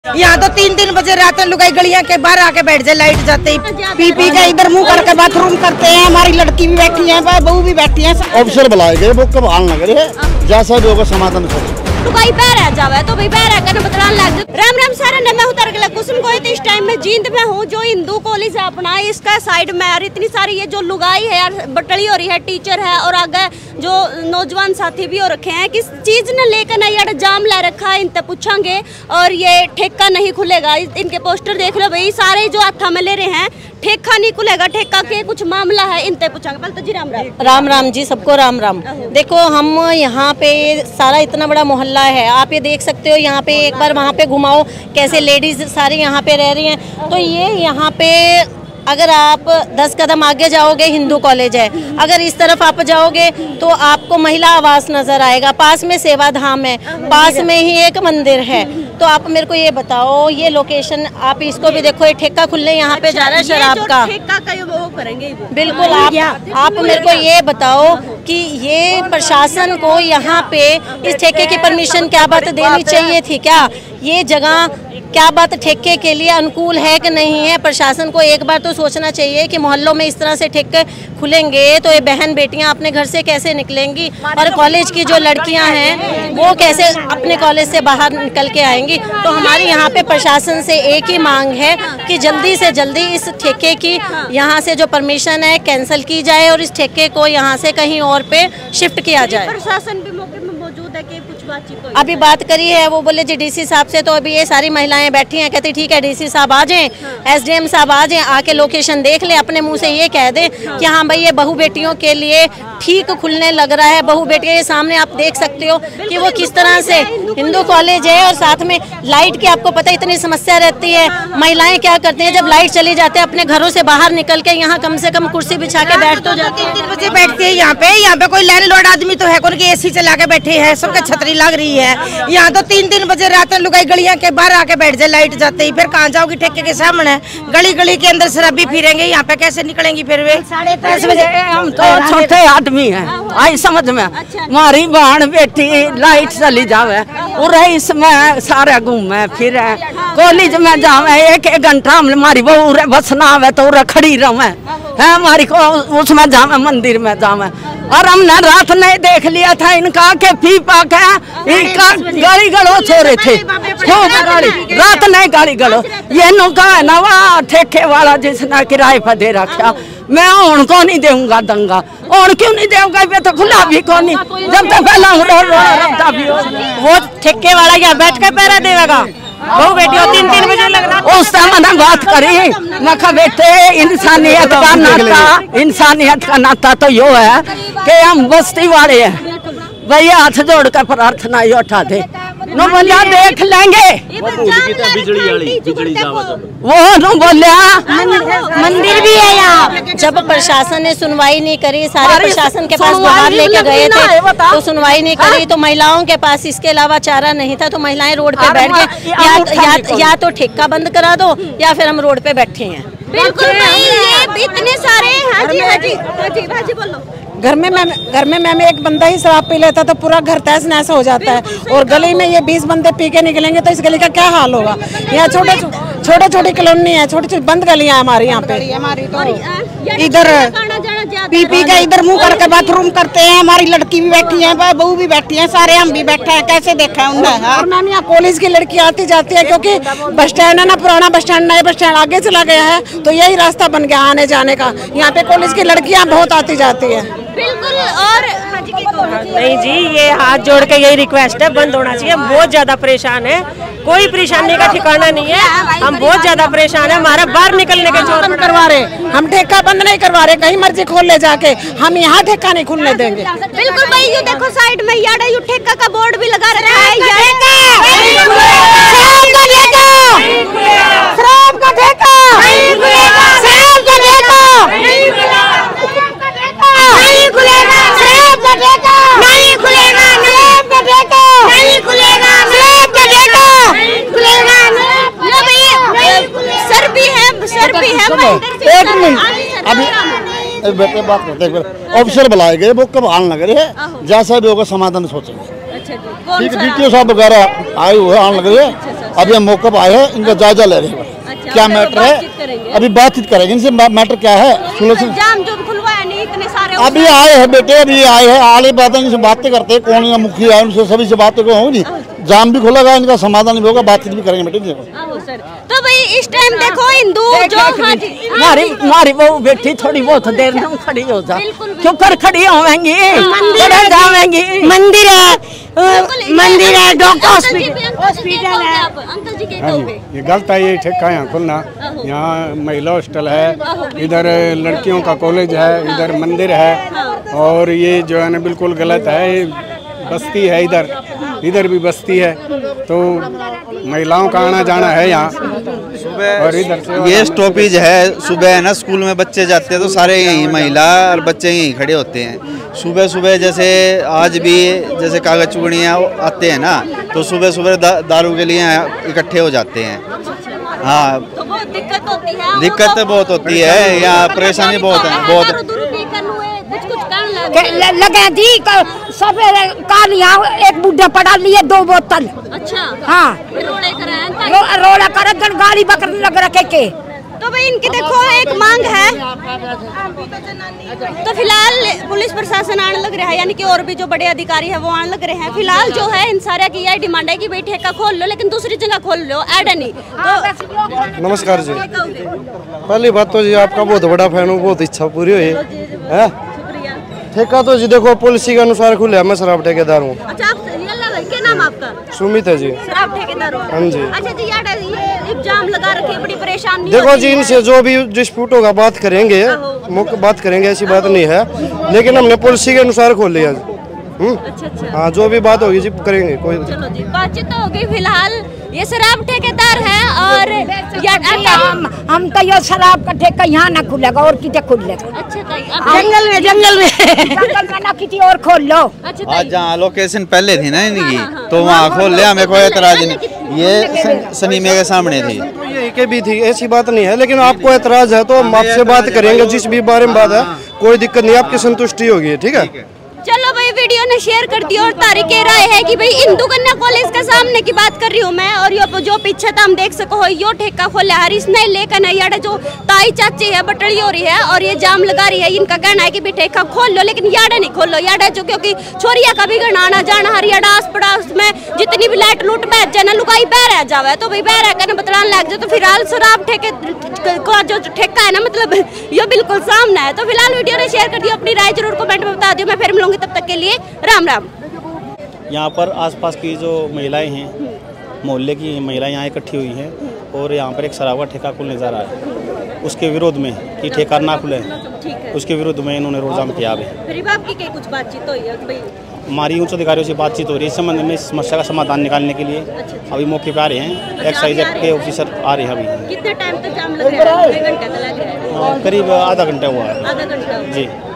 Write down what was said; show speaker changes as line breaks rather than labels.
यहाँ तो 3-3 बजे रात में लुगाई गलियां के बाहर आके बैठ जाए, लाइट जाते ही पी के इधर मुंह करके बाथरूम करते हैं। हमारी लड़की भी बैठी है, बहू भी बैठी है।
ऑफिसर बुलाए गए, वो कब आन लग रहे जैसा भी होगा समाधान सोचो।
लुगाई पैर जावे तो भाई पैर करने बदलान लग जाए। राम राम सारा ने मैं उतर गया कुसुम को इस टाइम में जींद में हूँ जो हिंदू कॉलेज है अपना, इसका साइड में यार इतनी सारी ये जो लुगाई है यार बटड़ी हो रही है, टीचर है और आगे जो नौजवान साथी भी हो रखे हैं। किस चीज ने लेकर ना यार जाम ला रखा है, इनसे पूछेंगे। और ये ठेका नहीं खुलेगा, इनके पोस्टर देख लो भाई, सारे जो हाथा में ले रहे हैं ठेका नहीं खुलेगा। ठेका के कुछ मामला है, इनसे पूछेंगे। पहले तो जी राम राम।
राम राम जी, सबको राम राम। देखो हम यहाँ पे सारा इतना बड़ा मोहल्ला है, आप ये देख सकते हो। यहाँ पे एक बार वहाँ पे घुमाओ कैसे लेडीज सारी यहाँ पे रह रही हैं। तो ये यहाँ पे अगर आप 10 कदम आगे जाओगे हिंदू कॉलेज है, अगर इस तरफ आप जाओगे तो आपको महिला आवास नजर आएगा, पास में सेवा धाम है, पास में ही एक मंदिर है। तो आप मेरे को ये बताओ, ये लोकेशन आप इसको भी देखो, ये ठेका खुलने यहाँ पे जा रहा है शराब का।
ठेका का वो करेंगे
बिल्कुल। आप मेरे को ये बताओ कि ये प्रशासन को यहाँ पे इस ठेके की परमिशन क्या बात देनी चाहिए थी क्या? ये जगह क्या बात ठेके के लिए अनुकूल है कि नहीं है? प्रशासन को एक बार तो सोचना चाहिए कि मोहल्लों में इस तरह से ठेके खुलेंगे तो ये बहन बेटियां अपने घर से कैसे निकलेंगी, और कॉलेज की जो लड़कियां हैं वो कैसे अपने कॉलेज से बाहर निकल के आएंगी। तो हमारी यहाँ पे प्रशासन से एक ही मांग है कि जल्दी से जल्दी इस ठेके की यहाँ से जो परमिशन है कैंसिल की जाए और इस ठेके को यहाँ से कहीं और पे शिफ्ट किया जाए।
प्रशासन भी मौके में मौजूद है कि कुछ बातचीत
अभी बात करी है, वो बोले जी डीसी साहब से। तो अभी ये सारी महिलाएं बैठी हैं, कहती ठीक है डीसी साहब आ जाएं, एसडीएम साहब आ जाएं, आके लोकेशन देख ले, अपने मुंह से ये कह दें कि हाँ भाई ये बहू बेटियों के लिए ठीक खुलने लग रहा है। बहू बेटियां ये सामने आप देख सकते हो कि वो किस तरह से हिंदू कॉलेज है, और साथ में लाइट की आपको पता इतनी समस्या रहती है। महिलाएं क्या करती हैं, जब लाइट चली जाती है अपने घरों से बाहर निकल के यहाँ कम से कम कुर्सी बिछा के बैठ तो जाती है।
3 बजे बैठती है यहाँ पे कोई लैंडलॉर्ड आदमी तो है कौन कि एसी चला के बैठे हैं, सबके छतरी लग रही है। यहाँ तो 3-3 बजे रात में लुगाई गलियां के बाहर आके बैठ जाए, लाइट जाते ही। फिर कहाँ जाओगी? ठेके के सामने गली गली के अंदर शराबी फिरेंगे, यहाँ पे कैसे निकलेंगी फिर वे?
10 बजे हम तो छोटे आदमी हैं, आई समझ में। हमारी बहन बेटी लाइट चली जावे और इसमें सारे घूमे फिर कॉलेज में जावे, 1-1 घंटा हमारी बहू बस ना आवे तो खड़ी रहे है, हमारी को उसमें जावे, मंदिर में जावे। और हमने रात नहीं देख लिया था इनका के फी पाके इनका गाड़ी गलो छोड़े थे, खूब गाड़ी रात नहीं गाड़ी गलो। ये नुका है ना वहाँ ठेके वाला जिसने किराए पर दे रखा, मैं उनको नहीं दूंगा दंगा। और क्यों नहीं दूंगा? ये तो खुला भी कौन नहीं, जब तक पहला वो
ठेके वाला यहाँ बैठ के पैरा देगा।
बहु बेटियों 3-3 बजे लग रहा। उस समय मैंने बात करी, मैं कहा बेटे इंसानियत का नाता, इंसानियत का नाता तो यो है कि हम बस्ती वाले हैं, भैया हाथ जोड़ कर प्रार्थना ये उठा दे, नो बोलिया देख लेंगे। वो नो बोलिया
मंदिर भी है यहाँ। जब प्रशासन ने सुनवाई नहीं करी, सारे प्रशासन के पास बाहर लेके गए थे तो सुनवाई नहीं करी, तो महिलाओं के पास इसके अलावा चारा नहीं था। तो महिलाएं रोड पे बैठ गए, या तो ठेका बंद करा दो या फिर हम रोड पे बैठे हैं।
बिल्कुल भाई, ये इतने सारे। हाँ जी हाँ जी हाँ जी हाँ जी बोलो।
घर में मैम एक बंदा ही शराब पी लेता तो पूरा घर तहस नहस हो जाता है, और गली में ये 20 बंदे पी के निकलेंगे तो इस गली का क्या हाल होगा? यहाँ छोटी कॉलोनी है, छोटी बंद गलियां हमारी यहाँ पे। इधर पी के इधर मुंह करके बाथरूम करते हैं। हमारी लड़की भी बैठी है, बहू भी बैठी है, सारे हम भी बैठे हैं, कैसे देखा है उन्हें? और मैम यहाँ कॉलेज की लड़की आती जाती है, क्योंकि बस स्टैंड है ना, पुराना बस स्टैंड नए बस स्टैंड आगे चला गया है, तो यही रास्ता बन गया आने जाने का। यहाँ पे कॉलेज की लड़कियाँ बहुत आती जाती है।
बिल्कुल। और
नहीं जी, ये हाथ जोड़ के यही रिक्वेस्ट है, बंद होना चाहिए। बहुत ज्यादा परेशान है, कोई परेशानी का ठिकाना नहीं है, हम बहुत ज्यादा परेशान है। हमारा बाहर निकलने के जोर
करवा रहे, हम ठेका बंद नहीं करवा रहे, कहीं मर्जी खोल ले जाके, हम यहाँ ठेका नहीं खुलने देंगे।
बिल्कुल भाई, ये देखो साइड में यार ये ठेका का बोर्ड भी लगा रखा है।
अभी बेटे बात करते हैं, ऑफिसर बुलाए गए, वो कब आन लग रहे जैसा भी होगा समाधान सोचेंगे।
अच्छा जी, कौन
ठीक
सा?
DTO साहब वगैरह आए हुए आने लग रहे हैं। अभी हम मौके पर आए हैं, इनका जायजा ले रहे हैं।
अच्छा,
क्या
अभी
मैटर
बातचीत
है,
करेंगे।
अभी बातचीत करेंगे इनसे। मैटर क्या है सुनो।
जाम जो खुलवाया नहीं इतने सारे
अभी आए हैं बेटे, अभी आए हैं, आले बातें इनसे बातें करते हैं, कौन मुखिया है उनसे सभी से बातें होंगी। जाम भी खुलेगा, इनका समाधान भी होगा, बातचीत भी करेंगे बेटे।
आहो सर। तो भाई इस टाइम देखो हिंदू जो हाँ जी
मारी वो बेटी थोड़ी बहुत देर में खड़ी हो जा,
बिल्कुल,
क्यों कर खड़ी होंगी, जावेंगी।
मंदिर है, मंदिर है, डॉक्टर
हॉस्पिटल है। अंकल जी कहते होंगे
ये गलत है, ये ठेका यहाँ खुलना। यहाँ महिला हॉस्टल है, इधर लड़कियों का कॉलेज है, इधर मंदिर है, और ये जो है ना बिल्कुल गलत है। ये बस्ती है, इधर भी बस्ती है, तो महिलाओं का आना जाना है यहाँ। और इधर से
ये स्टॉपेज है, सुबह है ना स्कूल में बच्चे जाते हैं तो सारे यहीं महिला और बच्चे यहीं खड़े होते हैं। सुबह सुबह जैसे आज भी जैसे कागज चुगड़ियाँ आते हैं ना, तो सुबह सुबह दारू के लिए इकट्ठे हो जाते हैं। हाँ,
तो बहुत दिक्कत होती है।
दिक्कत तो बहुत होती है, यहाँ परेशानी बहुत है, बहुत।
लगे जी सवेरे काल यहाँ एक बुढ़ा पड़ा लिए 2 बोतल।
अच्छा
हाँ, रोड़ा कर गाड़ी पकड़ने लग रखे के।
तो भाई इनकी देखो एक मांग है, तो फिलहाल पुलिस प्रशासन आने लग रहा है, यानी कि और भी जो बड़े अधिकारी है वो आने लग रहे हैं। फिलहाल जो है इन सारे की यही डिमांड है कि भाई ठेका खोल लो, लेकिन दूसरी जगह खोल लो, ऐड नहीं। तो
नमस्कार जी। पहली बात तो जी आपका बहुत बड़ा फैन हूँ, बहुत इच्छा पूरी हुई है। ठेका तो जी देखो पॉलिसी के अनुसार खुले, मैं शराब ठेकेदार हूँ।
अच्छा, आप क्या नाम आपका?
सुमित है जी।
शराब ठेकेदार हो?
हाँ जी।
अच्छा जी, ये इल्जाम लगा रखे, बड़ी परेशानी
देखो जी, इनसे जो भी डिस्प्यूट होगा बात करेंगे, बात करेंगे, ऐसी बात नहीं है, लेकिन हमने पॉलिसी के अनुसार खोल लिया।
अच्छा।
हाँ, जो भी बात होगी जी करेंगे, कोई।
चलो जी, बातचीत तो होगी। फिलहाल ये शराब ठेकेदार है, और
हम तो ये शराब का ठेका यहाँ ना खुलेगा और कितने खुलेगा।
अच्छा ताई,
जंगल में ना किसी और खोल लो।
अच्छा
आज जहाँ लोकेशन पहले थी ना इनकी, तो वहाँ खोल लिया, हमें कोई एतराज नहीं। ये सनीमे के सामने थी,
यही के भी थी, ऐसी बात नहीं है, लेकिन आपको एतराज है तो हम आपसे बात करेंगे, जिस भी बारे में बात है कोई दिक्कत नहीं, आपकी संतुष्टि होगी। ठीक है,
चलो भाई, वीडियो ने शेयर कर दी। और तारीख कह रहा है कि भाई हिंदू कन्या कॉलेज के सामने की बात कर रही हूँ मैं, और यो जो पीछे था हम देख सको हो, यो ठेका खोला हरीश नहीं लेकर याडा जो ताई चाची है बटड़ी हो रही है और ये जाम लगा रही है। इनका कहना है कि भाई ठेका खोल लो, लेकिन याडा नहीं खोलो। याडा जो क्योंकि छोरिया का भी घर आना जाना हरियाणा आस पड़ोस में जितनी भी लाइट लूट बैठ जाए ना, लुकाई बह रह जावे, तो भाई बह रह कर बतलान लग जाए। तो फिलहाल शराब ठेके का जो ठेका है ना, मतलब ये बिल्कुल सामने है। तो फिलहाल वीडियो ने शेयर कर दिया, अपनी राय जरूर कमेंट में बता दियो। मैं फिर मिलूंगी, तब तक के लिए राम राम।
यहाँ पर आसपास की जो महिलाएं हैं, मोहल्ले की महिलाएं यहाँ इकट्ठी हुई हैं, और यहाँ पर एक शराब का ठेका खुलने जा रहा है। उसके विरोध में कि ठेका ना खुले, उसके विरोध में इन्होंने रोड जाम किया। अभी
आपकी कुछ बातचीत हुई है भाई?
हमारी उच्च अधिकारियों से बातचीत हो रही है इस संबंध में, इस समस्या का समाधान निकालने के लिए। अभी मौके पे आ रहे हैं, एक्साइज एक्ट के ऑफिसर आ रहे हैं। अभी
कितने टाइम तक जाम लग रहा है? घंटे लग रहा है?
करीब आधा घंटा हुआ है।
आधा घंटा
जी।